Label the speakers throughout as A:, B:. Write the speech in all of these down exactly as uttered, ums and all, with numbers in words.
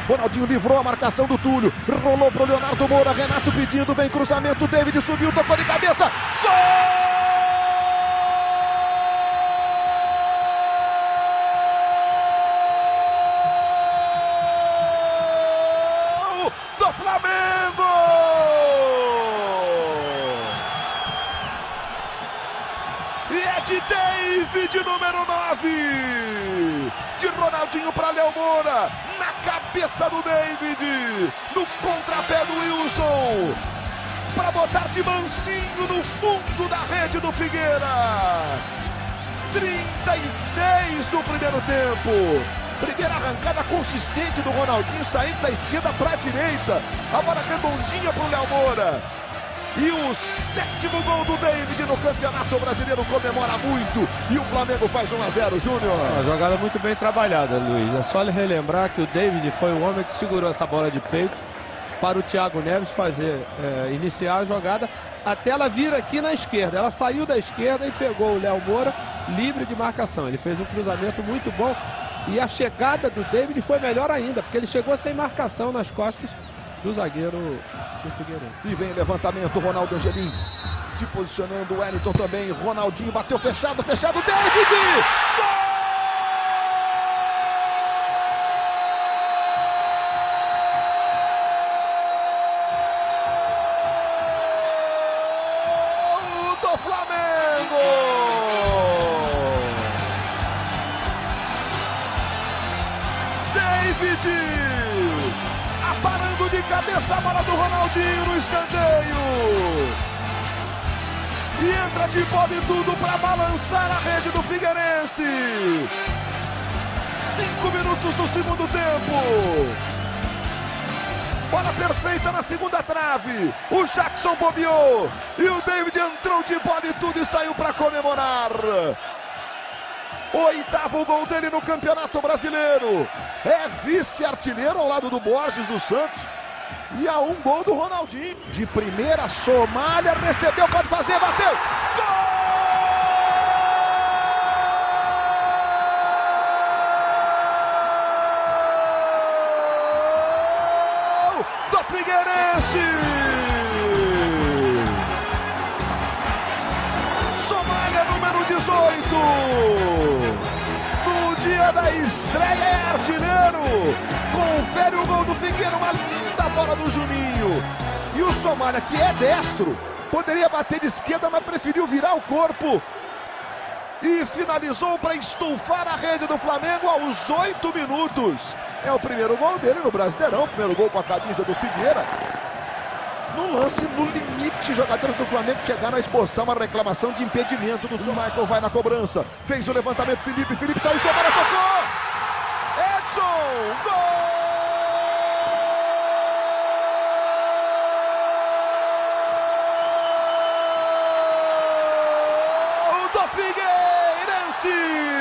A: Ronaldinho livrou a marcação do Túlio. Rolou pro Leonardo Moura. Renato pedindo, vem cruzamento. David subiu, tocou de cabeça. Gol! Do Flamengo! E é de David, número nove. De Ronaldinho para Léo Moura. Na cabeça do David. No contrapé do Wilson. Para botar de mansinho no fundo da rede do Figueira. trinta e seis do primeiro tempo. Primeira arrancada consistente do Ronaldinho, saindo da esquerda para a direita. A bola redondinha para o Léo Moura. E o sétimo gol do David no Campeonato Brasileiro, comemora muito. E o Flamengo faz um a zero, Júnior.
B: Uma jogada muito bem trabalhada, Luiz. É só lhe relembrar que o David foi o homem que segurou essa bola de peito para o Thiago Neves fazer, é, iniciar a jogada. Até ela vir aqui na esquerda. Ela saiu da esquerda e pegou o Léo Moura livre de marcação. Ele fez um cruzamento muito bom. E a chegada do David foi melhor ainda, porque ele chegou sem marcação nas costas do zagueiro do Figueirense.
A: E vem levantamento, Ronaldo Angelim se posicionando, o Wellington também, Ronaldinho bateu fechado, fechado, David! Gol! Do Flamengo! David! Aparando de cabeça a bola do Ronaldinho no escanteio. E entra de bola e tudo para balançar a rede do Figueirense. Cinco minutos do segundo tempo. Bola perfeita na segunda trave. O Jackson bobeou. E o David entrou de bola e tudo e saiu para comemorar. Oitavo gol dele no Campeonato Brasileiro. É vice-artilheiro ao lado do Borges do Santos. E a um gol do Ronaldinho. De primeira, Somália, recebeu, pode fazer, bateu. Gol! Do Figueirense! Somália, número dezoito. Dia da estreia é artilheiro. Confere o gol do Figueira, uma linda bola do Juninho. E o Somália, que é destro, poderia bater de esquerda, mas preferiu virar o corpo. E finalizou para estufar a rede do Flamengo aos oito minutos. É o primeiro gol dele no Brasileirão, primeiro gol com a camisa do Figueira. No lance, no limite, jogadores do Flamengo chegaram a esboçar uma reclamação de impedimento do Michael, vai na cobrança, fez o levantamento, Felipe, Felipe saiu, Somália tocou! Edson, gol! Do Figueirense!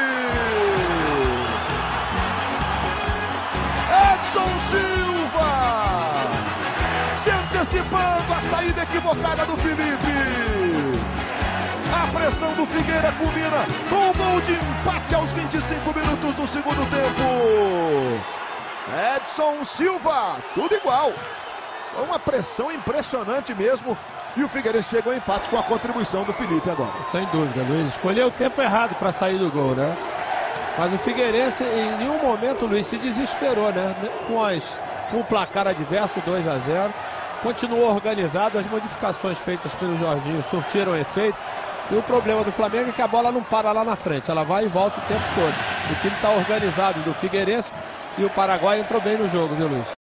A: Edson Silva! Se antecipando a saída equivocada do Felipe. A pressão do Figueira culmina com o gol de empate aos vinte e cinco minutos do segundo tempo. Edson Silva, tudo igual. Foi uma pressão impressionante mesmo. E o Figueirense chegou ao empate com a contribuição do Felipe agora.
B: Sem dúvida, Luiz. Escolheu o tempo errado para sair do gol, né? Mas o Figueirense em nenhum momento, Luiz, se desesperou, né? Com, as, com o placar adverso, dois a zero. Continuou organizado, as modificações feitas pelo Jorginho surtiram efeito. E o problema do Flamengo é que a bola não para lá na frente, ela vai e volta o tempo todo. O time está organizado do Figueirense e o Paraguai entrou bem no jogo, viu, Luiz?